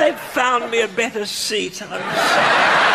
they've found me a better seat. I'm sorry.